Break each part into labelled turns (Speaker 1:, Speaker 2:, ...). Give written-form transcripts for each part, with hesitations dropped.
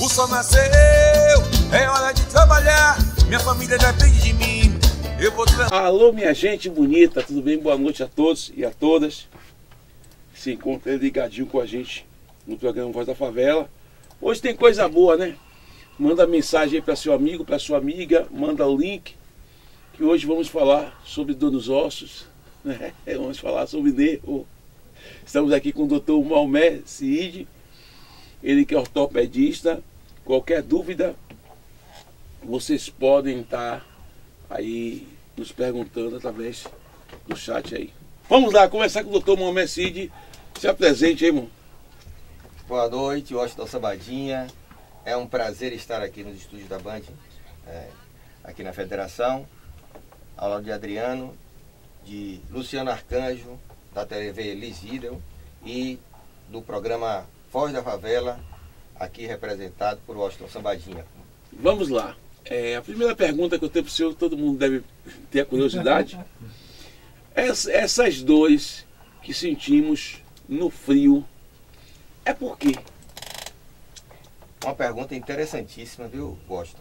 Speaker 1: O sol nasceu, é hora de trabalhar. Minha família depende de mim. Eu vou
Speaker 2: Alô, minha gente bonita, tudo bem? Boa noite a todos e a todas. Se encontra ligadinho com a gente no programa Voz da Favela. Hoje tem coisa boa, né? Manda mensagem aí para seu amigo, para sua amiga, manda o link. Que hoje vamos falar sobre dor nos ossos, né? Vamos falar sobre nervo. Estamos aqui com o Dr. Maomé Cid, ele que é ortopedista. Qualquer dúvida, vocês podem estar aí nos perguntando através do chat aí. Vamos lá, conversar com o Dr. Maomé Cid. Se apresente aí, irmão.
Speaker 3: Boa noite, Washington Sabadinha. É um prazer estar aqui nos estúdios da Band, aqui na Federação, ao lado de Adriano, de Luciano Arcanjo, da TV Lisídeo e do programa Voz da Favela, aqui representado por Washington Sabadinha.
Speaker 2: Vamos lá. A primeira pergunta que eu tenho para o senhor, todo mundo deve ter a curiosidade. Essas dores que sentimos no frio, é por quê?
Speaker 3: Uma pergunta interessantíssima, viu, Washington?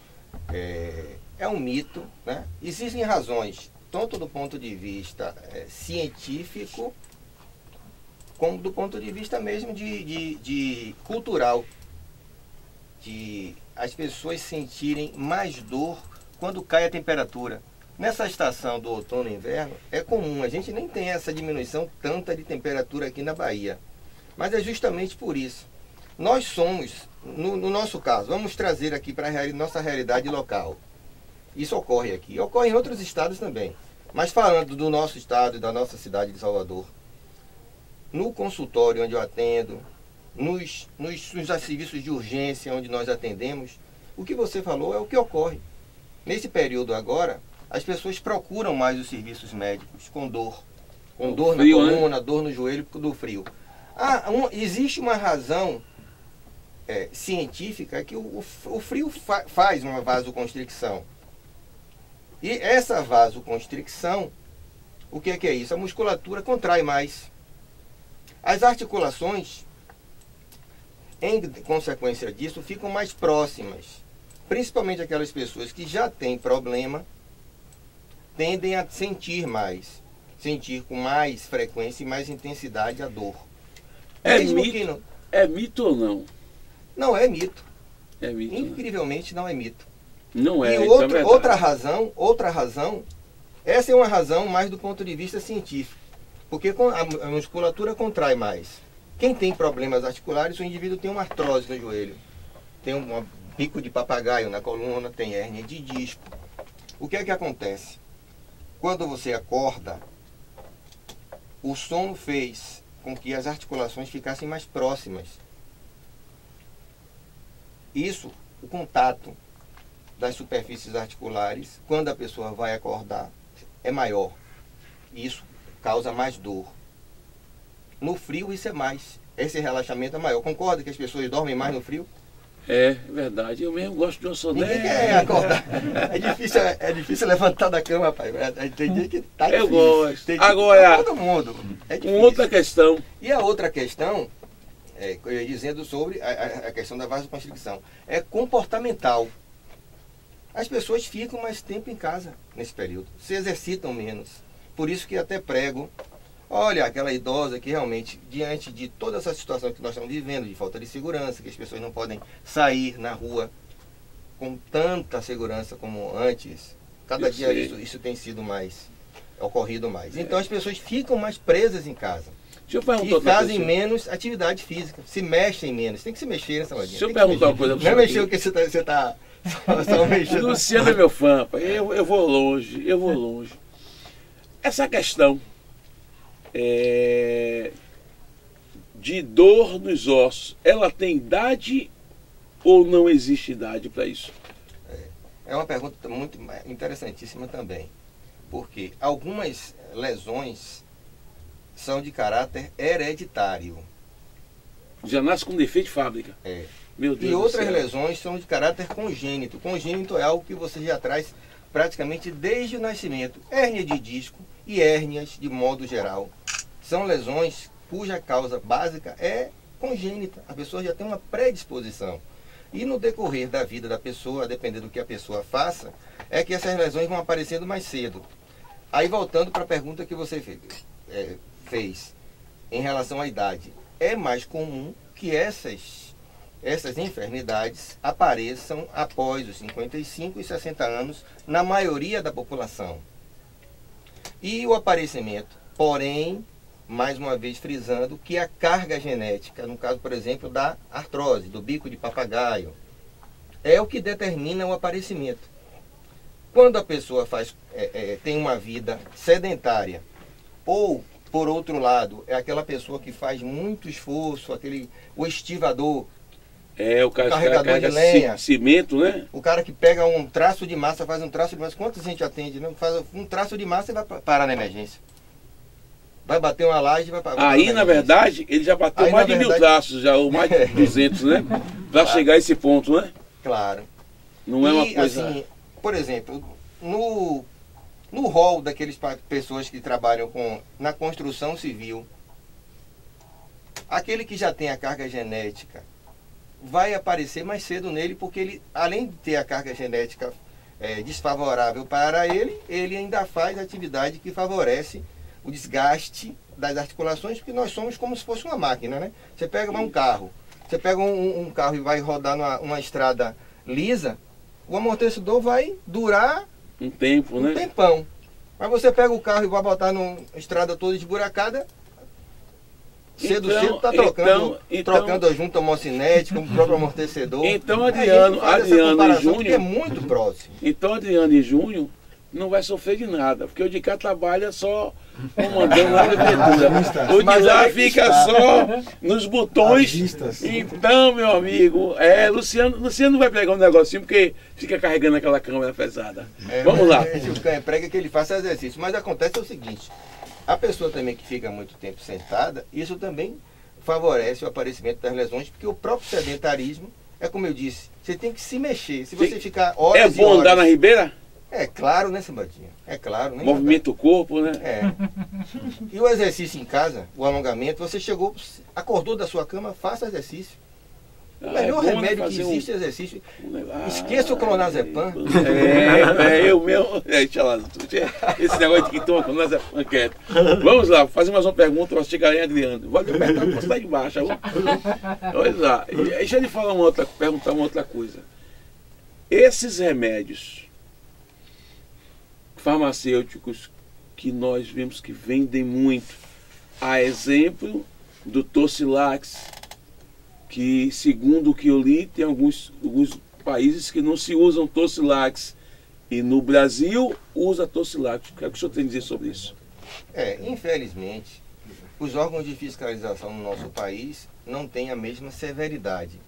Speaker 3: É um mito, né? Existem razões, tanto do ponto de vista científico, como do ponto de vista mesmo de cultural, de as pessoas sentirem mais dor quando cai a temperatura. Nessa estação do outono e inverno, é comum, a gente nem tem essa diminuição tanta de temperatura aqui na Bahia. Mas é justamente por isso. Nós somos, no nosso caso, vamos trazer aqui para a nossa realidade local. Isso ocorre aqui, ocorre em outros estados também. Mas falando do nosso estado e da nossa cidade de Salvador, no consultório onde eu atendo, nos serviços de urgência onde nós atendemos, o que você falou é o que ocorre. Nesse período agora, as pessoas procuram mais os serviços médicos com dor na coluna, né? Dor no joelho do frio. Existe uma razão científica que o frio faz uma vasoconstricção. E essa vasoconstricção, o que é isso? A musculatura contrai mais. As articulações, em consequência disso, ficam mais próximas. Principalmente aquelas pessoas que já têm problema, tendem a sentir com mais frequência e mais intensidade a dor.
Speaker 2: É mito ou não?
Speaker 3: Não é mito.
Speaker 2: É mito.
Speaker 3: Incrivelmente não é mito.
Speaker 2: Não é.
Speaker 3: E
Speaker 2: Então
Speaker 3: outra razão, essa é uma razão mais do ponto de vista científico. Porque a musculatura contrai mais. Quem tem problemas articulares, o indivíduo tem uma artrose no joelho, tem um bico de papagaio na coluna, tem hérnia de disco. O que é que acontece? Quando você acorda, o sono fez com que as articulações ficassem mais próximas. Isso, o contato das superfícies articulares, quando a pessoa vai acordar, é maior. Isso causa mais dor. No frio isso é mais. Esse relaxamento é maior. Concorda que as pessoas dormem mais no frio? É
Speaker 2: verdade. Eu mesmo gosto de uma soneca.
Speaker 3: Ninguém quer acordar. É difícil levantar da cama, rapaz. Tem dia que tá difícil.
Speaker 2: Eu gosto. Agora,
Speaker 3: todo mundo. É difícil.
Speaker 2: Uma outra questão.
Speaker 3: E a outra questão, eu ia dizendo sobre a questão da vasoconstricção, é comportamental. As pessoas ficam mais tempo em casa nesse período, se exercitam menos. Por isso que até prego, olha, aquela idosa que realmente, diante de toda essa situação que nós estamos vivendo, de falta de segurança, que as pessoas não podem sair na rua com tanta segurança como antes, cada dia isso tem sido ocorrido mais. Então as pessoas ficam mais presas em casa. E fazem menos atividade física, se mexem menos. Tem que se mexer nessa hora.
Speaker 2: Deixa eu perguntar uma coisa para você.
Speaker 3: Não é mexer o que você está só mexendo.
Speaker 2: Luciano é meu fã, pai. Eu vou longe. Essa questão de dor nos ossos, ela tem idade ou não existe idade para isso?
Speaker 3: É uma pergunta muito interessantíssima também. Porque algumas lesões são de caráter hereditário.
Speaker 2: Já nasce com defeito de fábrica.
Speaker 3: Meu Deus. E outras lesões são de caráter congênito. Congênito é algo que você já traz praticamente desde o nascimento. Hérnia de disco e hérnias de modo geral são lesões cuja causa básica é congênita. A pessoa já tem uma predisposição. E no decorrer da vida da pessoa, a depender do que a pessoa faça, é que essas lesões vão aparecendo mais cedo. Aí voltando para a pergunta que você fez em relação à idade, é mais comum que essas enfermidades apareçam após os 55 e 60 anos na maioria da população. E o aparecimento, porém, mais uma vez frisando, que a carga genética, no caso, por exemplo, da artrose, do bico de papagaio, é o que determina o aparecimento. Quando a pessoa tem uma vida sedentária, ou, por outro lado, é aquela pessoa que faz muito esforço, o estivador,
Speaker 2: o
Speaker 3: carregador de lenha,
Speaker 2: cimento, né?
Speaker 3: O cara que pega um traço de massa, faz um traço de massa. Quantos a gente atende, né? Faz um traço de massa e vai parar na emergência. Vai bater uma laje e vai parar.
Speaker 2: Aí, na verdade, ele já bateu mais de 1000 traços, já, ou mais de 200, né? Para chegar a esse ponto, né?
Speaker 3: Claro.
Speaker 2: Não é uma coisa...
Speaker 3: assim, por exemplo, no rol daqueles pessoas que trabalham na construção civil, aquele que já tem a carga genética vai aparecer mais cedo nele, porque ele, além de ter a carga genética desfavorável para ele, ele ainda faz atividade que favorece o desgaste das articulações, porque nós somos como se fosse uma máquina, né? Você pega um carro, um carro e vai rodar numa estrada lisa, o amortecedor vai durar
Speaker 2: um tempo, né?
Speaker 3: Um tempão. Mas você pega o carro e vai botar numa estrada toda esburacada, cedo está trocando a junta homocinética, o próprio amortecedor.
Speaker 2: Então Adriano e Júnior
Speaker 3: é muito próximo.
Speaker 2: Então Adriano e Júnior não vai sofrer de nada, porque o de cá trabalha só comandando a prefeitura. O de lá fica só nos botões. Então, meu amigo, Luciano não vai pegar um negocinho porque fica carregando aquela câmera pesada. Vamos lá.
Speaker 3: O prega que ele faça exercício. Mas acontece o seguinte, a pessoa também que fica muito tempo sentada, isso também favorece o aparecimento das lesões, porque o próprio sedentarismo, é como eu disse, você tem que se mexer. Se você ficar horas
Speaker 2: e horas... andar na ribeira?
Speaker 3: É claro, né, Sambadinha? É claro, né?
Speaker 2: Movimenta o corpo, né?
Speaker 3: E o exercício em casa, o alongamento, você acordou da sua cama, faça exercício. O melhor remédio que existe é exercício. Esqueça o clonazepam.
Speaker 2: Esse negócio de que toma clonazepam quieto. Vamos lá, fazer mais uma pergunta para chegar em Adriano. Vou apertar para você de baixo. Vamos lá. Deixa ele perguntar uma outra coisa. Esses remédios farmacêuticos que nós vemos que vendem muito, a exemplo do Torcilax, que segundo o que eu li, tem alguns países que não se usam Torcilax, e no Brasil usa Torcilax. O que é que o senhor tem a dizer sobre isso?
Speaker 3: Infelizmente, os órgãos de fiscalização no nosso país não têm a mesma severidade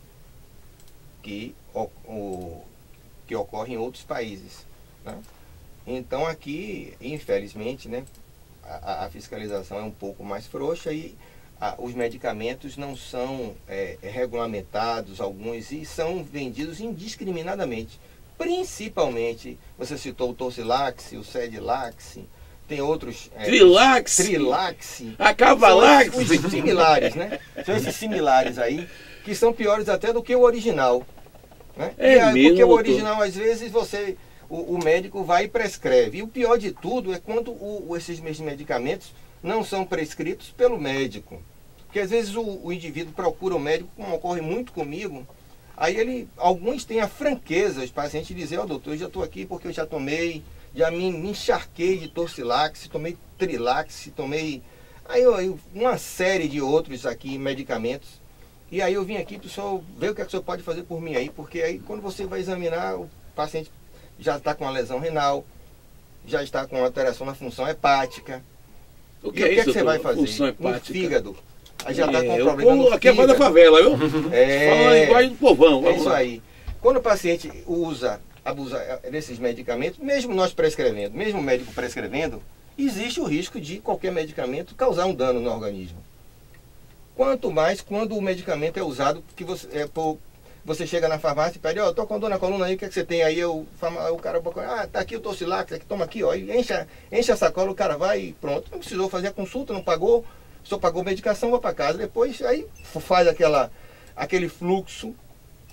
Speaker 3: que ocorre em outros países, né? Então aqui, infelizmente, né, a fiscalização é um pouco mais frouxa e os medicamentos não são regulamentados, alguns, e são vendidos indiscriminadamente. Principalmente, você citou o Torcilax, o Sedilax, tem outros...
Speaker 2: Trilax, a Cavalax.
Speaker 3: Os similares, né? São esses similares aí, que são piores até do que o original, né? Porque o original, às vezes, o médico vai e prescreve. E o pior de tudo é quando esses mesmos medicamentos não são prescritos pelo médico. Porque às vezes o indivíduo procura o médico, como ocorre muito comigo, aí alguns têm a franqueza, os pacientes dizem, doutor, eu já estou aqui porque eu já tomei, já me encharquei de Torcilax, tomei Trilax, tomei uma série de outros aqui medicamentos. E aí eu vim aqui para o senhor ver o que o senhor pode fazer por mim aí, porque aí quando você vai examinar, o paciente já está com uma lesão renal, já está com alteração na função hepática.
Speaker 2: O que é que você vai fazer? Função hepática.
Speaker 3: No fígado. Aí já está com um problema no
Speaker 2: aqui
Speaker 3: fígado.
Speaker 2: É da favela, viu? Fala linguagem do povão.
Speaker 3: É isso aí. Quando o paciente abusa desses medicamentos, mesmo nós prescrevendo, mesmo o médico prescrevendo, existe o risco de qualquer medicamento causar um dano no organismo. Quanto mais quando o medicamento é usado, que você chega na farmácia e pede, tô com dor na coluna aí, o que é que você tem aí? O cara, tá aqui o Torcilax, toma aqui, e enche a sacola, o cara vai e pronto. Não precisou fazer a consulta, não pagou, só pagou medicação, vai para casa. Depois aí faz aquele fluxo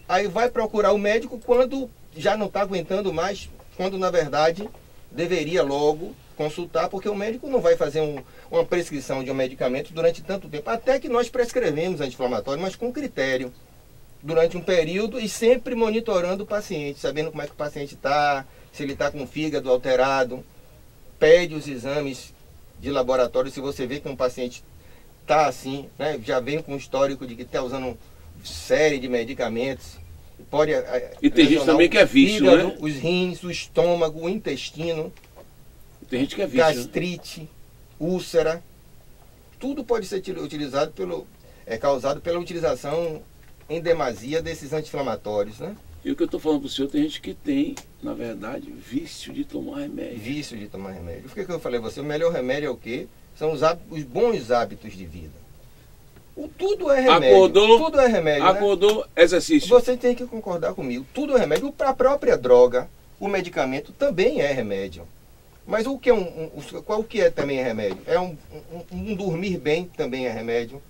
Speaker 3: Aí vai procurar o médico quando já não está aguentando mais, quando na verdade deveria logo consultar, porque o médico não vai fazer uma prescrição de um medicamento durante tanto tempo. Até que nós prescrevemos anti-inflamatório, mas com critério, durante um período e sempre monitorando o paciente, sabendo como é que o paciente está, se ele está com o fígado alterado. Pede os exames de laboratório, se você vê que um paciente está assim, né, já vem com um histórico de que está usando série de medicamentos. Pode
Speaker 2: e tem gente também que é vício,
Speaker 3: fígado,
Speaker 2: né?
Speaker 3: Os rins, o estômago, o intestino.
Speaker 2: Tem gente que é vício,
Speaker 3: gastrite, úlcera. Tudo pode ser utilizado causado pela utilização em demasia desses anti-inflamatórios, né?
Speaker 2: E o que eu estou falando para o senhor, tem gente que tem, na verdade, vício de tomar remédio.
Speaker 3: Vício de tomar remédio. Por que eu falei a você? O melhor remédio é o quê? São os bons hábitos de vida. Tudo é remédio.
Speaker 2: Acordou,
Speaker 3: tudo é remédio,
Speaker 2: acordou, né? Exercício.
Speaker 3: Você tem que concordar comigo. Tudo é remédio. A própria droga, o medicamento também é remédio. Mas o que é qual que é também remédio? É um dormir bem também é remédio.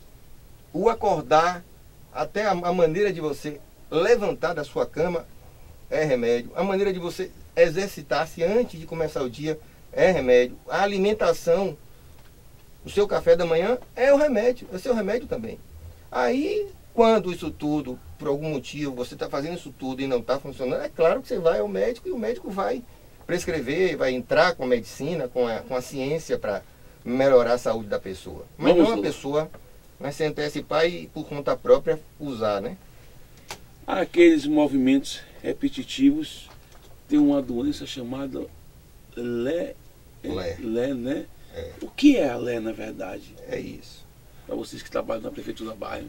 Speaker 3: O acordar, até a maneira de você levantar da sua cama é remédio. A maneira de você exercitar-se antes de começar o dia é remédio. A alimentação, o seu café da manhã é o remédio, é o seu remédio também. Aí, quando isso tudo, por algum motivo, você está fazendo isso tudo e não está funcionando, é claro que você vai ao médico e o médico vai prescrever, vai entrar com a medicina, com a ciência para melhorar a saúde da pessoa. Mas não a pessoa se antecipar e por conta própria usar, né?
Speaker 2: Aqueles movimentos repetitivos tem uma doença chamada Lé, né?
Speaker 3: É.
Speaker 2: O que é a Lé, na verdade?
Speaker 3: É isso.
Speaker 2: Para vocês que trabalham na Prefeitura Bairro.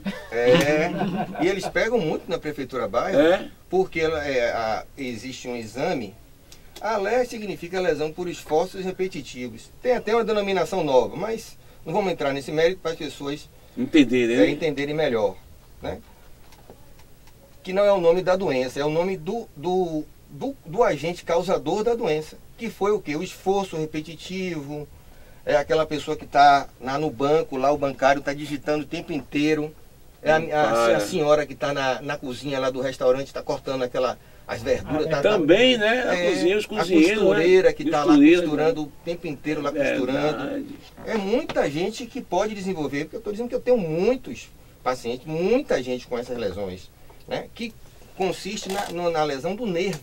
Speaker 3: E eles pegam muito na Prefeitura Bairro, porque existe um exame. A Lé significa lesão por esforços repetitivos. Tem até uma denominação nova, mas não vamos entrar nesse mérito para as pessoas entenderem melhor, né? Que não é o nome da doença, é o nome do agente causador da doença. Que foi o quê? O esforço repetitivo. É aquela pessoa que está no banco, lá o bancário está digitando o tempo inteiro. É a senhora que está na cozinha lá do restaurante, está cortando as verduras.
Speaker 2: Também, né? Na cozinha, os cozinheiros.
Speaker 3: A costureira,
Speaker 2: né?
Speaker 3: Que está lá costurando o tempo inteiro, lá costurando. É muita gente que pode desenvolver, porque eu estou dizendo que eu tenho muitos pacientes, muita gente com essas lesões, né? Que consiste na lesão do nervo.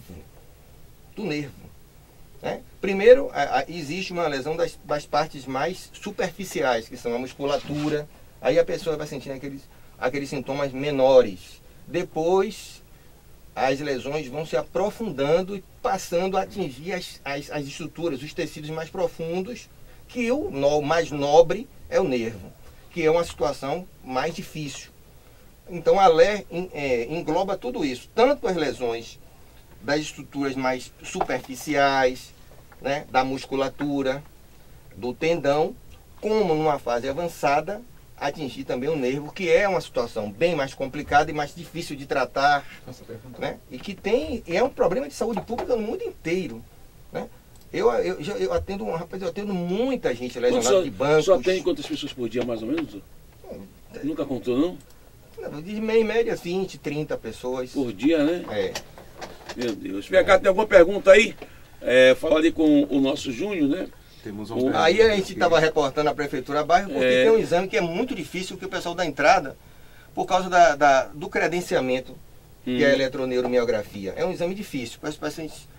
Speaker 3: Do nervo. Né? Primeiro, existe uma lesão das partes mais superficiais, que são a musculatura. Aí a pessoa vai sentindo aqueles sintomas menores. Depois, as lesões vão se aprofundando e passando a atingir as estruturas, os tecidos mais profundos, que o mais nobre é o nervo, que é uma situação mais difícil. Então, a Lé engloba tudo isso, tanto as lesões das estruturas mais superficiais, né, da musculatura, do tendão, como numa fase avançada, atingir também o nervo, que é uma situação bem mais complicada e mais difícil de tratar, né, e é um problema de saúde pública no mundo inteiro, né. Eu atendo muita gente lesionada de bancos.
Speaker 2: Só tem quantas pessoas por dia, mais ou menos? Nunca contou, não?
Speaker 3: De média 20, 30 pessoas.
Speaker 2: Por dia, né?
Speaker 3: É.
Speaker 2: Meu Deus. Vem cá, tem alguma pergunta aí? Fala ali com o nosso Júnior, né?
Speaker 4: Temos um
Speaker 3: aí a gente estava reportando a Prefeitura Bairro, porque tem um exame que é muito difícil, que o pessoal dá entrada, por causa do credenciamento, que é a eletroneuromiografia. É um exame difícil. Os pacientes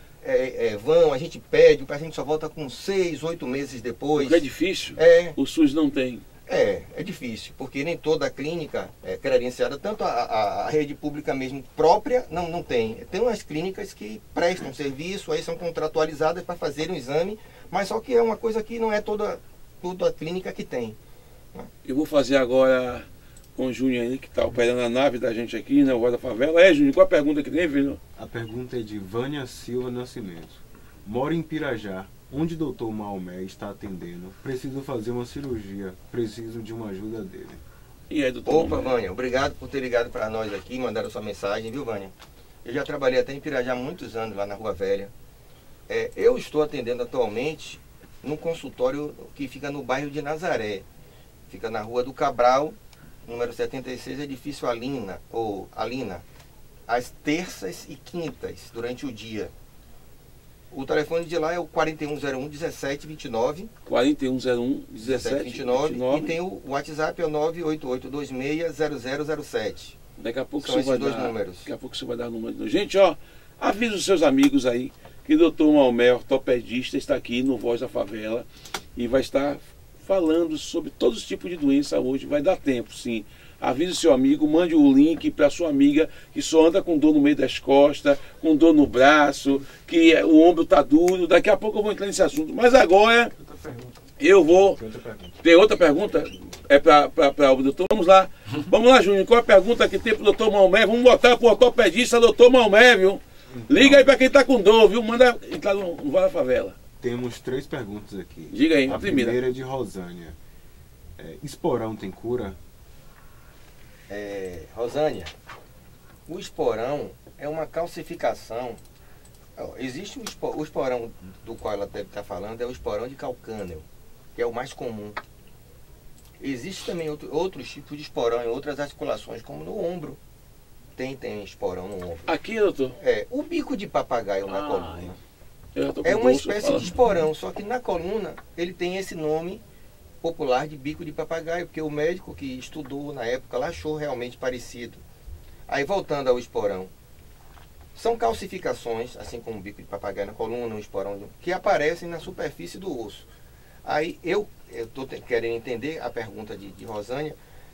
Speaker 3: a gente pede, o paciente só volta com 6, 8 meses depois.
Speaker 2: Porque é difícil? O SUS não tem.
Speaker 3: É difícil, porque nem toda a clínica é credenciada, tanto a rede pública mesmo própria não tem. Tem umas clínicas que prestam serviço, aí são contratualizadas para fazer um exame, mas só que é uma coisa que não é toda a clínica que tem.
Speaker 2: Eu vou fazer agora com o Júnior aí, que está operando a nave da gente aqui na Rua da Favela. Júnior, qual a pergunta que tem, filho?
Speaker 4: A pergunta é de Vânia Silva Nascimento. Moro em Pirajá, onde o Dr. Maomé está atendendo. Preciso fazer uma cirurgia. Preciso de uma ajuda dele.
Speaker 2: E aí, doutor?
Speaker 3: Opa, Vânia, obrigado por ter ligado para nós aqui, mandaram sua mensagem, viu, Vânia? Eu já trabalhei até em Pirajá há muitos anos, lá na Rua Velha. Eu estou atendendo atualmente num consultório que fica no bairro de Nazaré. Fica na Rua do Cabral, número 76, edifício Alina, às terças e quintas, durante o dia. O telefone de lá é o 4101-1729.
Speaker 2: 4101-1729.
Speaker 3: E tem o WhatsApp, é o 988260007.
Speaker 2: Daqui a pouco
Speaker 3: São
Speaker 2: você
Speaker 3: esses
Speaker 2: vai
Speaker 3: dois
Speaker 2: dar.
Speaker 3: números.
Speaker 2: Daqui a pouco você vai dar o número. Gente, ó, avisa os seus amigos aí que o Dr. Maomé, ortopedista, está aqui no Voz da Favela e vai estar falando sobre todos os tipos de doença hoje. Vai dar tempo, sim. Avise o seu amigo, mande o link para sua amiga que só anda com dor no meio das costas, com dor no braço, que o ombro está duro. Daqui a pouco eu vou entrar nesse assunto. Mas agora eu vou... Tem outra pergunta? É para o doutor? Vamos lá. Vamos lá, Júnior. Qual a pergunta que tem para o doutor Maomé? Vamos botar para o ortopedista doutor Maomé, viu? Liga aí para quem está com dor, viu? Manda entrar no Voz da Favela.
Speaker 4: Temos 3 perguntas aqui.
Speaker 2: Diga aí,
Speaker 4: a
Speaker 2: primeira.
Speaker 4: Primeira é de Rosânia. Esporão tem cura?
Speaker 3: Rosânia, o esporão é uma calcificação. Existe o esporão do qual ela deve estar falando, é o esporão de calcâneo, que é o mais comum. Existe também outros tipos de esporão em outras articulações, como no ombro. Tem esporão no ombro.
Speaker 2: Aqui, doutor?
Speaker 3: O bico de papagaio na coluna
Speaker 2: Eu já tô com
Speaker 3: é uma
Speaker 2: dor,
Speaker 3: espécie
Speaker 2: fala.
Speaker 3: de esporão, só que na coluna ele tem esse nome popular de bico de papagaio, porque o médico que estudou na época lá achou realmente parecido. Aí voltando ao esporão, são calcificações, assim como o bico de papagaio na coluna, um esporão, que aparecem na superfície do osso. Aí eu estou querendo entender a pergunta de Rosânia,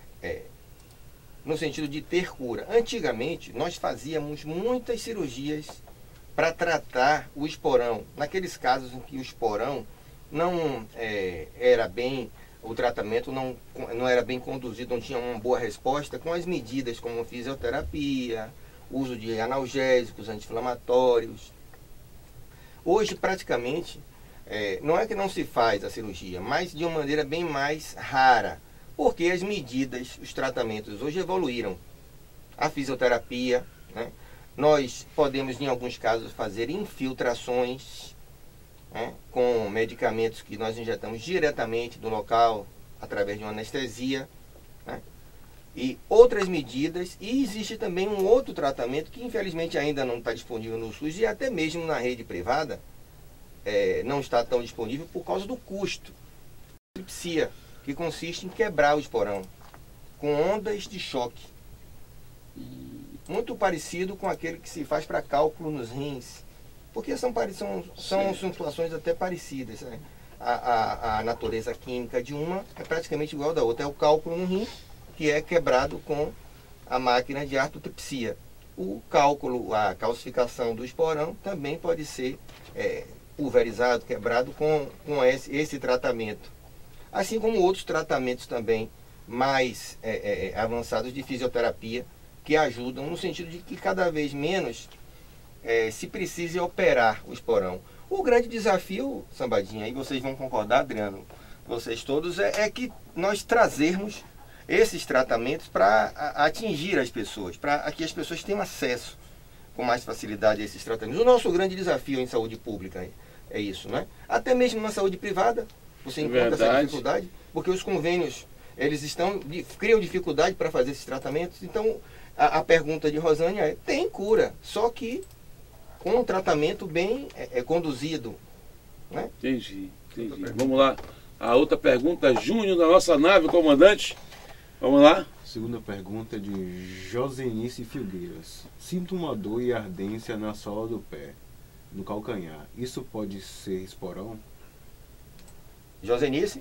Speaker 3: no sentido de ter cura. Antigamente nós fazíamos muitas cirurgias para tratar o esporão, naqueles casos em que o esporão não era bem, o tratamento não era bem conduzido, não tinha uma boa resposta, com as medidas como fisioterapia, uso de analgésicos, anti-inflamatórios. Hoje, praticamente, não é que não se faz a cirurgia, mas de uma maneira bem mais rara, porque as medidas, os tratamentos hoje evoluíram. A fisioterapia, né? Nós podemos, em alguns casos, fazer infiltrações, com medicamentos que nós injetamos diretamente no local, através de uma anestesia, né? E outras medidas, e existe também um outro tratamento que infelizmente ainda não está disponível no SUS e até mesmo na rede privada não está tão disponível por causa do custo. Tripsia, que consiste em quebrar o esporão com ondas de choque, muito parecido com aquele que se faz para cálculo nos rins. Porque são situações até parecidas. Né? A natureza química de uma é praticamente igual à da outra. É o cálculo no rim, que é quebrado com a máquina de artotripsia. O cálculo, a calcificação do esporão também pode ser pulverizado, quebrado com esse tratamento. Assim como outros tratamentos também mais avançados de fisioterapia, que ajudam no sentido de que cada vez menos se precise operar o esporão. O grande desafio, Sambadinha, e vocês vão concordar, Adriano, vocês todos, é que nós trazermos esses tratamentos para atingir as pessoas, para que as pessoas tenham acesso com mais facilidade a esses tratamentos. O nosso grande desafio em saúde pública é isso, né? Até mesmo na saúde privada, você encontra essa dificuldade, porque os convênios, eles criam dificuldade para fazer esses tratamentos. Então, a pergunta de Rosânia é, tem cura, só que com um tratamento bem conduzido, né?
Speaker 2: Entendi. Vamos lá. A outra pergunta, Júnior, da nossa nave, comandante. Vamos lá.
Speaker 4: Segunda pergunta de Josenice Filgueiras. Sinto uma dor e ardência na sola do pé, no calcanhar. Isso pode ser esporão?
Speaker 3: Josenice?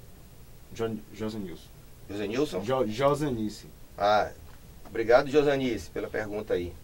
Speaker 4: Josenilson.
Speaker 3: Josenilson?
Speaker 4: Josenice.
Speaker 3: Obrigado, Josenice, pela pergunta aí.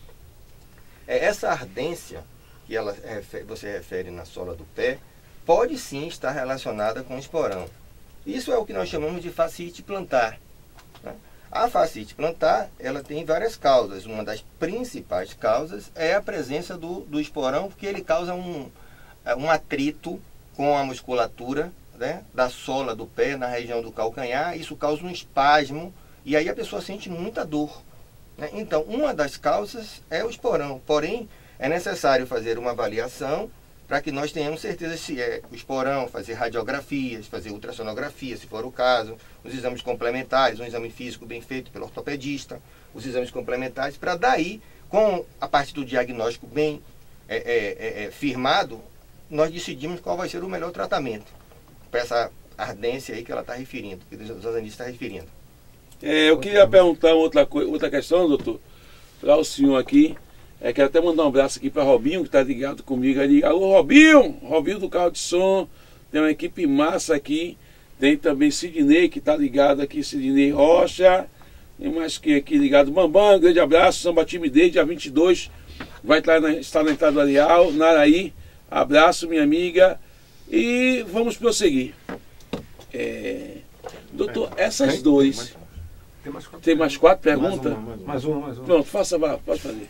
Speaker 3: Essa ardência que você refere na sola do pé pode sim estar relacionada com o esporão. Isso é o que nós chamamos de fascite plantar, né? A fascite plantar, ela tem várias causas. Uma das principais causas é a presença do esporão, porque ele causa um atrito com a musculatura, né, da sola do pé, na região do calcanhar. Isso causa um espasmo e aí a pessoa sente muita dor, né? Então, uma das causas é o esporão. Porém, é necessário fazer uma avaliação para que nós tenhamos certeza se é o esporão, fazer radiografias, fazer ultrassonografia, se for o caso, os exames complementares, um exame físico bem feito pelo ortopedista, os exames complementares, para daí com a parte do diagnóstico bem firmado, nós decidimos qual vai ser o melhor tratamento para essa ardência aí que ela está referindo, que o Zazanista está referindo.
Speaker 2: Eu queria perguntar outra questão, doutor, para o senhor aqui. Quero até mandar um abraço aqui para Robinho, que está ligado comigo ali. Alô, Robinho! Robinho do Carro de Som. Tem uma equipe massa aqui. Tem também Sidney, que está ligado aqui, Sidney Rocha. Tem mais que aqui ligado. Bambam, grande abraço. Samba Time Day, dia 22. Vai estar na entrada do Areal, Naraí. Abraço, minha amiga. E vamos prosseguir. Doutor, essas dores... Tem mais 4 perguntas?
Speaker 5: Mais uma.
Speaker 2: Pronto, pode fazer.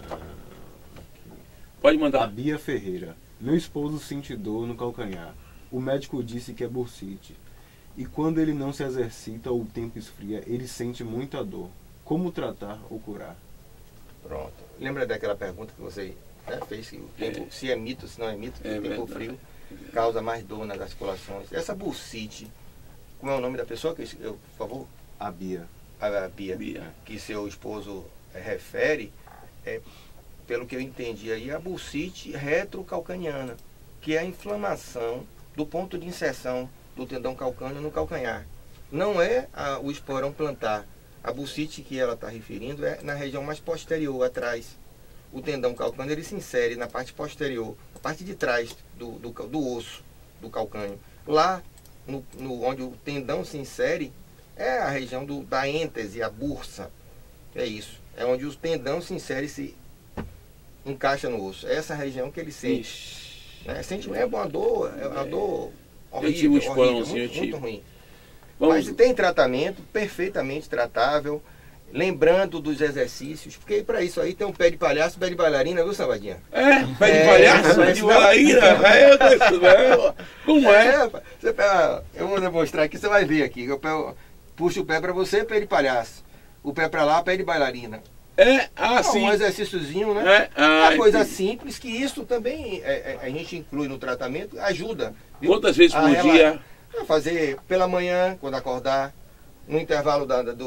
Speaker 2: Pode mandar.
Speaker 4: A Bia Ferreira. Meu esposo sente dor no calcanhar. O médico disse que é bursite. E quando ele não se exercita ou o tempo esfria, ele sente muita dor. Como tratar ou curar?
Speaker 3: Pronto. Lembra daquela pergunta que você fez, que o tempo, se é mito, se não é mito, que o tempo frio causa mais dor nas articulações. Essa bursite, como é o nome da pessoa, por favor?
Speaker 4: A Bia.
Speaker 3: A Bia, que seu esposo refere, pelo que eu entendi aí, a bursite retrocalcaniana, que é a inflamação do ponto de inserção do tendão calcâneo no calcanhar. Não é o esporão plantar. A bursite que ela está referindo é na região mais posterior, atrás. O tendão calcâneo ele se insere na parte posterior, na parte de trás do osso do calcâneo. Lá, onde o tendão se insere, é a região da êntese, a bursa. É isso. É onde o tendão se insere e se encaixa no osso. É essa região que ele sente. Sente uma dor, uma dor horrível, muito ruim. Mas tem tratamento, perfeitamente tratável. Lembrando dos exercícios, porque para isso aí tem um pé de palhaço, pé de bailarina, viu, Sambadinha?
Speaker 2: Pé de palhaço, pé de bailarina? Como é?
Speaker 3: Eu vou demonstrar aqui, você vai ver aqui. Puxa o pé para você, pé de palhaço. O pé para lá, pé de bailarina.
Speaker 2: Sim.
Speaker 3: Um exercíciozinho, né? Uma coisa simples, que isso também a gente inclui no tratamento, ajuda. Viu?
Speaker 2: Quantas vezes por dia?
Speaker 3: Fazer pela manhã, quando acordar, no intervalo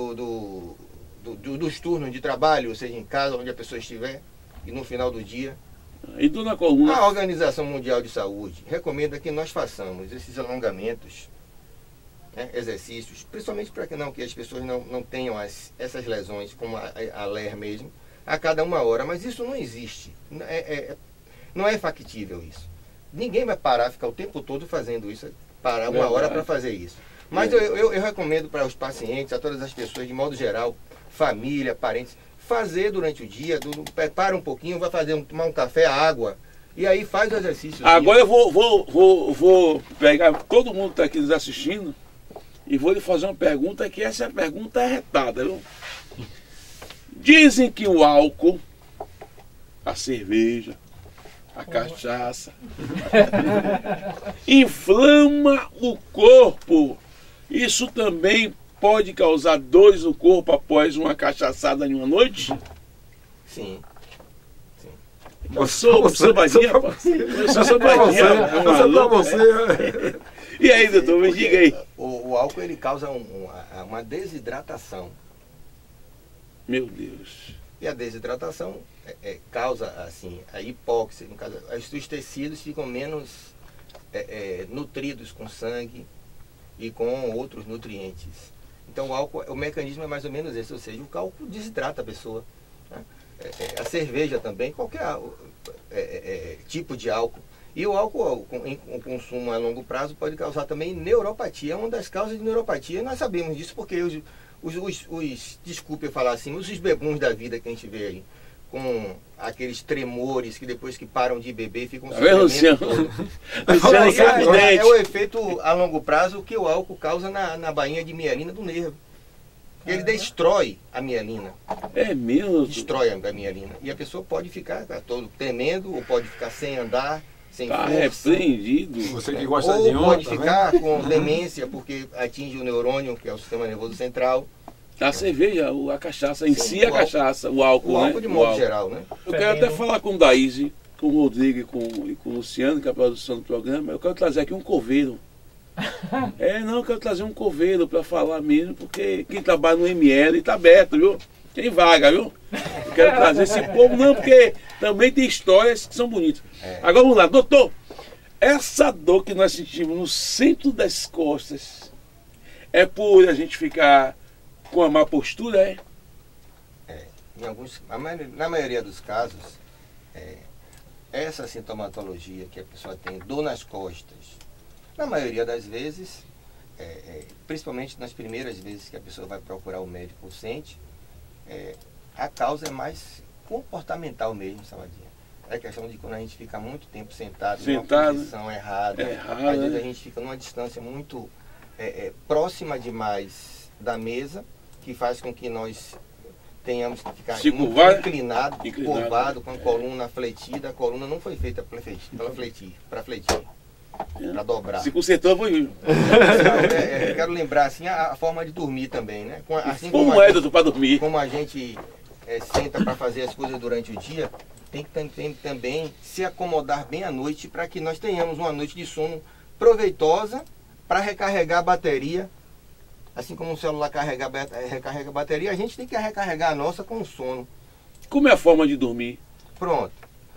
Speaker 3: dos turnos de trabalho, ou seja, em casa, onde a pessoa estiver, e no final do dia.
Speaker 2: E dor na coluna?
Speaker 3: A Organização Mundial de Saúde recomenda que nós façamos esses alongamentos, exercícios, principalmente para que as pessoas não tenham essas lesões, como a LER mesmo, a cada 1 hora. Mas isso não existe. Não é factível isso. Ninguém vai parar, ficar o tempo todo fazendo isso, parar 1 hora para fazer isso. Mas eu recomendo para os pacientes, a todas as pessoas, de modo geral, família, parentes, fazer durante o dia, para um pouquinho, vai tomar um café, água, e aí faz o exercício.
Speaker 2: Agora eu vou pegar todo mundo que está aqui nos assistindo e vou lhe fazer uma pergunta, que essa pergunta é retada, viu? Dizem que o álcool, a cerveja, a cachaça, inflama o corpo. Isso também pode causar dores no corpo após uma cachaçada em uma noite?
Speaker 3: Sim.
Speaker 2: Eu sou sambadinha, rapaz. Eu sou sambadinha. E aí, doutor, me diga aí.
Speaker 3: O álcool ele causa uma desidratação.
Speaker 2: Meu Deus.
Speaker 3: E a desidratação causa assim, a hipóxia. No caso, os tecidos ficam menos nutridos com sangue e com outros nutrientes. Então o álcool, o mecanismo é mais ou menos esse, ou seja, o álcool desidrata a pessoa. Né? A cerveja também, qualquer tipo de álcool. E o álcool, o consumo a longo prazo, pode causar também neuropatia. É uma das causas de neuropatia. Nós sabemos disso porque desculpe eu falar assim, os bebuns da vida que a gente vê aí, com aqueles tremores que depois que param de beber ficam
Speaker 2: Luciano?
Speaker 3: É o efeito a longo prazo que o álcool causa na bainha de mielina do nervo. Ele destrói a mielina.
Speaker 2: É mesmo?
Speaker 3: Destrói a mielina. E a pessoa pode ficar todo tremendo, ou pode ficar sem andar, sem força.
Speaker 2: Repreendido.
Speaker 5: Você que gosta
Speaker 3: ou
Speaker 5: de onda,
Speaker 3: pode ficar com demência, porque atinge o neurônio, que é o sistema nervoso central.
Speaker 2: A cerveja, a cachaça, em si a cachaça, o álcool, né?
Speaker 3: O álcool de modo geral, né?
Speaker 2: Eu quero até falar com o Daíse, com o Rodrigo e com o Luciano, que é a produção do programa. Eu quero trazer aqui um coveiro. Eu quero trazer um coveiro para falar mesmo, porque quem trabalha no ML está aberto, viu? Tem vaga, viu? Eu quero trazer esse povo, não, porque também tem histórias que são bonitas. Agora vamos lá, doutor. Essa dor que nós sentimos no centro das costas é por a gente ficar com a má postura, é?
Speaker 3: Na maioria dos casos, essa sintomatologia que a pessoa tem, dor nas costas, na maioria das vezes, principalmente nas primeiras vezes que a pessoa vai procurar o médico, sente, a causa é mais comportamental mesmo, Saladinha. É questão de quando a gente fica muito tempo sentado numa posição errada, às vezes a gente fica numa distância muito próxima demais da mesa, que faz com que nós tenhamos que ficar inclinado, curvado, com a coluna fletida. A coluna não foi feita para fletir, para dobrar.
Speaker 2: Se consertou, foi.
Speaker 3: Quero lembrar assim, a forma de dormir também, né? Assim
Speaker 2: como é, doutor, para dormir?
Speaker 3: Como a gente senta para fazer as coisas durante o dia, tem que também se acomodar bem à noite para que nós tenhamos uma noite de sono proveitosa para recarregar a bateria. Assim como o celular recarrega a bateria, a gente tem que recarregar a nossa com o sono.
Speaker 2: Como é a forma de dormir?
Speaker 3: Pronto.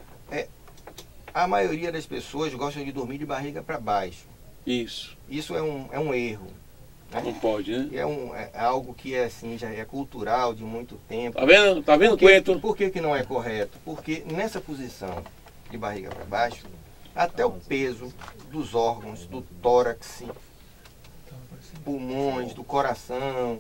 Speaker 3: A maioria das pessoas gostam de dormir de barriga para baixo.
Speaker 2: Isso.
Speaker 3: Isso é um erro. Né?
Speaker 2: Não pode, né?
Speaker 3: É algo que assim, já é cultural de muito tempo.
Speaker 2: Tá vendo, Quento?
Speaker 3: Por que não é correto? Porque nessa posição de barriga para baixo, até o peso dos órgãos, do tórax, pulmões, do coração,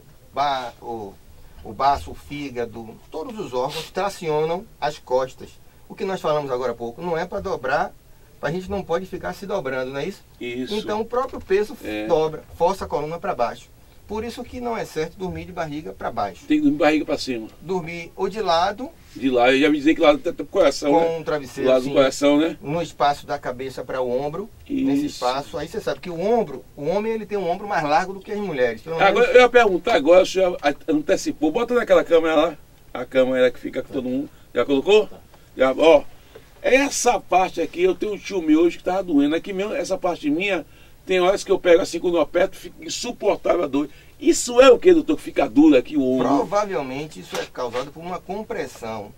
Speaker 3: o baço, o fígado, todos os órgãos tracionam as costas. O que nós falamos agora há pouco não é para dobrar, a gente não pode ficar se dobrando, não é isso?
Speaker 2: Isso.
Speaker 3: Então o próprio peso dobra, força a coluna para baixo. Por isso que não é certo dormir de barriga para baixo.
Speaker 2: Tem que dormir de barriga para cima.
Speaker 3: Dormir ou de lado.
Speaker 2: De lado, eu já me dizer que lado do coração,
Speaker 3: com
Speaker 2: né?
Speaker 3: um travesseiro,
Speaker 2: do lado do coração, né?
Speaker 3: No espaço da cabeça para o ombro.
Speaker 2: Isso.
Speaker 3: Nesse espaço. Aí você sabe que o homem ele tem um ombro mais largo do que as mulheres.
Speaker 2: Agora, eu ia perguntar agora, o senhor antecipou. Bota naquela câmera lá. A câmera que fica com todo mundo. Já colocou? Já, ó. Essa parte aqui, eu tenho um tio meu hoje que tava doendo. Aqui mesmo, essa parte minha, tem horas que eu pego assim, quando eu aperto, fica insuportável a dor. Isso é o que, doutor? Que fica duro aqui o ombro?
Speaker 3: Provavelmente isso é causado por uma compressão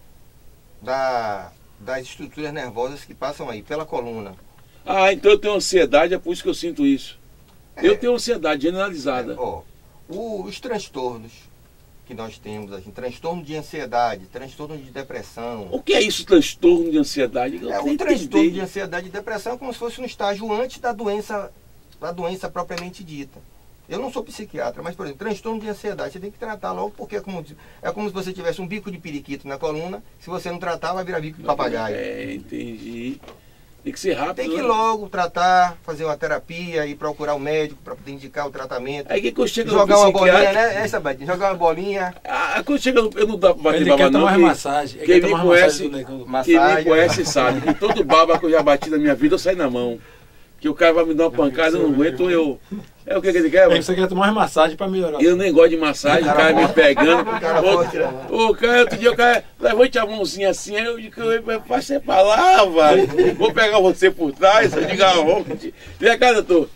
Speaker 3: das estruturas nervosas que passam aí, pela coluna.
Speaker 2: Ah, então eu tenho ansiedade, é por isso que eu sinto isso. Eu tenho ansiedade generalizada.
Speaker 3: Os transtornos que nós temos aqui, transtorno de ansiedade, transtorno de depressão.
Speaker 2: O que é isso, transtorno de ansiedade?
Speaker 3: O transtorno de ansiedade e depressão é como se fosse um estágio antes da doença propriamente dita. Eu não sou psiquiatra, mas, por exemplo, transtorno de ansiedade, você tem que tratar logo, porque é como se você tivesse um bico de periquito na coluna, se você não tratar, vai virar bico de papagaio.
Speaker 2: Entendi. Tem que ser rápido.
Speaker 3: Tem que ir logo tratar, fazer uma terapia e procurar o médico para poder indicar o tratamento.
Speaker 2: Aí que eu chego
Speaker 3: jogar uma bolinha, né? Jogar uma bolinha.
Speaker 2: Quando chega, eu não dá pra bater baba, não.
Speaker 5: Massagem.
Speaker 2: Quem me conhece sabe que todo baba que eu já bati na minha vida, eu saio na mão. Que o cara vai me dar uma pancada, eu não aguento, eu... É o que ele quer, mano?
Speaker 5: Você quer tomar uma massagem pra melhorar.
Speaker 2: Eu nem gosto de massagem, o cara me pegando. O cara, outro dia, o cara levante a mãozinha assim, aí eu digo, vai ser pra lá, vai. Vou pegar você por trás, eu digo, vamos. Vem cá, doutor.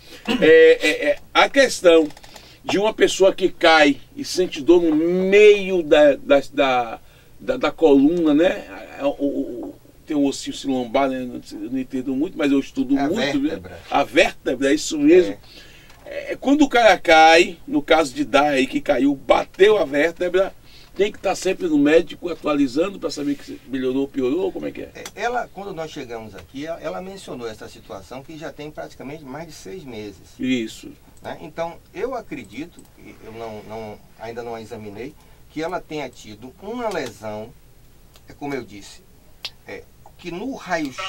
Speaker 2: A questão de uma pessoa que cai e sente dor no meio da coluna, né? Tem um ossinho lombar, né? Eu não entendo muito, mas eu estudo muito.
Speaker 3: Vértebra.
Speaker 2: Né? A vértebra, é isso mesmo. Quando o cara cai, no caso de Dai aí que caiu, bateu a vértebra, tem que estar sempre no médico atualizando para saber que melhorou ou piorou, como é que é?
Speaker 3: Ela, quando nós chegamos aqui, ela mencionou essa situação que já tem praticamente mais de 6 meses.
Speaker 2: Isso.
Speaker 3: Né? Então, eu acredito, eu ainda não a examinei, que ela tenha tido uma lesão, como eu disse, que no raio-x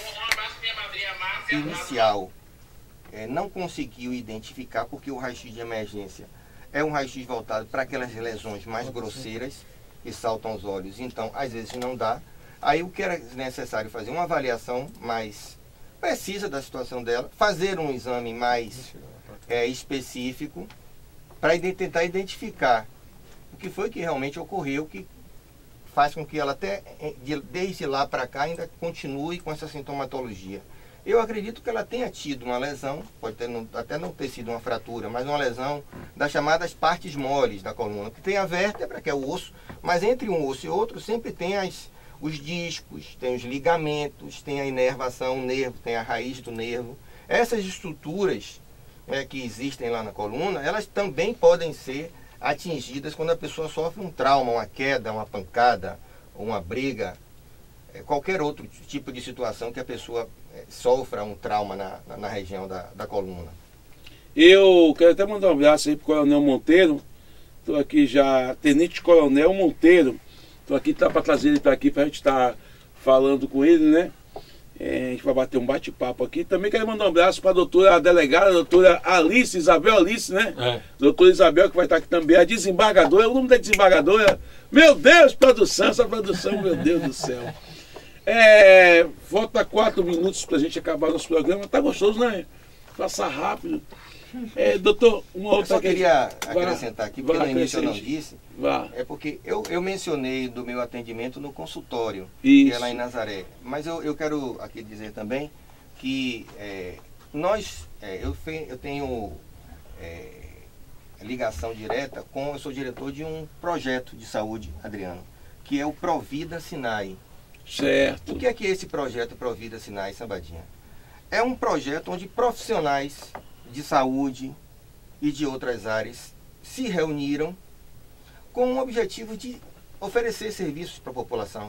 Speaker 3: inicial não conseguiu identificar, porque o raio-x de emergência é um raio-x voltado para aquelas lesões mais grosseiras que saltam aos olhos, então às vezes não dá. Aí o que era necessário fazer uma avaliação mais precisa da situação dela, fazer um exame mais específico para tentar identificar o que foi que realmente ocorreu, que faz com que ela até desde lá para cá ainda continue com essa sintomatologia. Eu acredito que ela tenha tido uma lesão, pode ter, até não ter sido uma fratura, mas uma lesão das chamadas partes moles da coluna, que tem a vértebra, que é o osso, mas entre um osso e outro sempre tem os discos, tem os ligamentos, tem a inervação, o nervo, tem a raiz do nervo. Essas estruturas que existem lá na coluna, elas também podem ser atingidas quando a pessoa sofre um trauma, uma queda, uma pancada, uma briga, qualquer outro tipo de situação que a pessoa sofra um trauma na região da coluna.
Speaker 2: Eu quero até mandar um abraço aí pro Coronel Monteiro. Estou aqui já, Tenente Coronel Monteiro. Estou aqui para trazer ele para aqui para a gente estar falando com ele, né? A gente vai bater um bate-papo aqui. Também quero mandar um abraço para a doutora delegada, a doutora Alice, Isabel Alice, né? Doutora Isabel, que vai estar aqui também, a desembargadora. O nome da desembargadora, meu Deus, produção, essa produção, meu Deus do céu. Falta 4 minutos para a gente acabar nosso programa. Tá gostoso, né? Passar rápido. Doutor, uma outra...
Speaker 3: Eu só queria acrescentar aqui, porque no início eu não disse. É porque eu mencionei do meu atendimento no consultório, que é lá em Nazaré. Mas eu quero aqui dizer também que eu tenho ligação direta eu sou diretor de um projeto de saúde, Adriano, que é o Provida Sinai.
Speaker 2: Certo.
Speaker 3: O que é esse projeto Provida Sinai, Sambadinha? É um projeto onde profissionais de saúde e de outras áreas se reuniram com o objetivo de oferecer serviços para a população.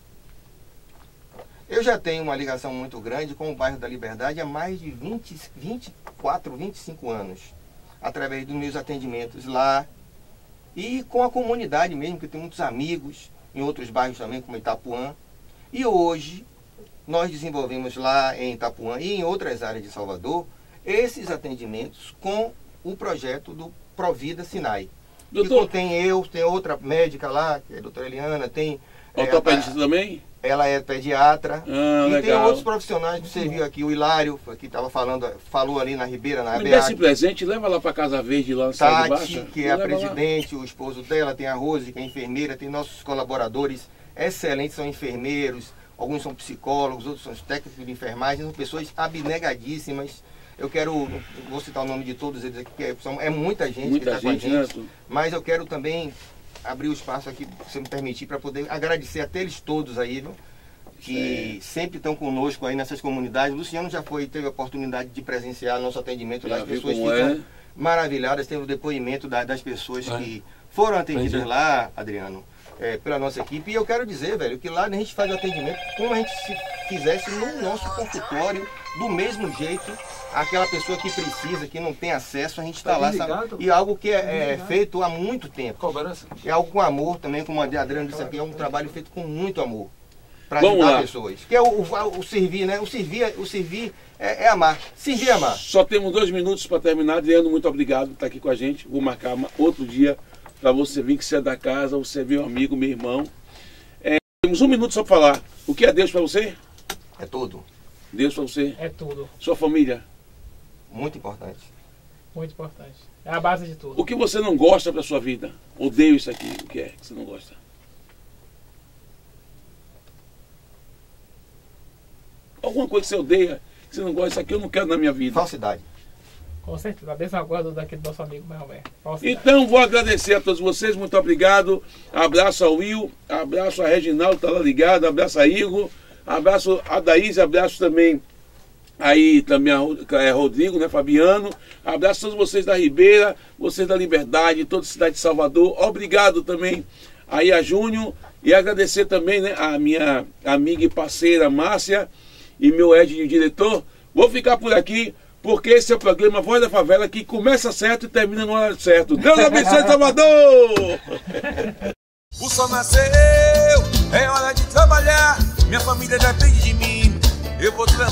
Speaker 3: Eu já tenho uma ligação muito grande com o bairro da Liberdade há mais de 24, 25 anos, através dos meus atendimentos lá e com a comunidade mesmo, que eu tenho muitos amigos em outros bairros também, como Itapuã. E hoje nós desenvolvemos lá em Itapuã e em outras áreas de Salvador esses atendimentos com o projeto do Provida Sinai.
Speaker 2: Doutor,
Speaker 3: tem outra médica lá, que é a doutora Eliana, tem...
Speaker 2: ortopedista também?
Speaker 3: Ela é pediatra.
Speaker 2: E
Speaker 3: legal. Tem outros profissionais que você viu aqui, o Hilário, que falou ali na Ribeira, na
Speaker 2: Me dê esse presente, leva lá para Casa Verde, lá no Cidade de Baixa.
Speaker 3: Tati, que é a presidente, o esposo dela, tem a Rose, que é enfermeira, tem nossos colaboradores excelentes, são enfermeiros, alguns são psicólogos, outros são técnicos de enfermagem, são pessoas abnegadíssimas. Vou citar o nome de todos eles aqui, é muita gente que está com a gente, mas eu quero também abrir o espaço aqui, se você me permitir, para poder agradecer até eles todos aí, viu? Que sempre estão conosco aí nessas comunidades. O Luciano já teve a oportunidade de presenciar nosso atendimento, as pessoas ficam maravilhadas, teve o depoimento das pessoas que foram atendidas lá, Adriano, pela nossa equipe. E eu quero dizer, velho, que lá a gente faz o atendimento como a gente se fizesse no nosso consultório, do mesmo jeito. Aquela pessoa que precisa, que não tem acesso, a gente está lá, sabe? E algo que é feito há muito tempo. É algo com amor também, como a Adriano disse aqui, é um trabalho feito com muito amor para ajudar pessoas. Que é o servir, né? O servir é amar. Servir é amar.
Speaker 2: Só temos 2 minutos para terminar. Adriano, muito obrigado por estar aqui com a gente. Vou marcar outro dia para você vir, que você é da casa, você é meu amigo, meu irmão. Temos 1 minuto só para falar. O que é Deus para você?
Speaker 3: É tudo.
Speaker 2: Deus para você?
Speaker 5: É tudo.
Speaker 2: Sua família?
Speaker 3: Muito importante.
Speaker 5: Muito importante. É a base de tudo.
Speaker 2: O que você não gosta para sua vida? Odeio isso aqui. O que é que você não gosta? Alguma coisa que você odeia, que você não gosta, isso aqui eu não quero na minha vida.
Speaker 3: Falsidade.
Speaker 5: Com certeza. A mesma coisa daquele nosso amigo Maomé.
Speaker 2: Então vou agradecer a todos vocês, muito obrigado. Abraço ao Will, abraço a Reginaldo, tá lá ligado, abraço a Igor, abraço a Daís, abraço também aí também a Rodrigo, né, Fabiano. Abraço a todos vocês da Ribeira, vocês da Liberdade, toda a cidade de Salvador. Obrigado também aí a Júnior. E agradecer também, né, a minha amiga e parceira Márcia e meu de diretor. Vou ficar por aqui, porque esse é o programa Voz da Favela, que começa certo e termina no horário certo. Deus abençoe Salvador!
Speaker 1: O sol nasceu, é hora de trabalhar. Minha família depende de mim. Eu vou trabalhar.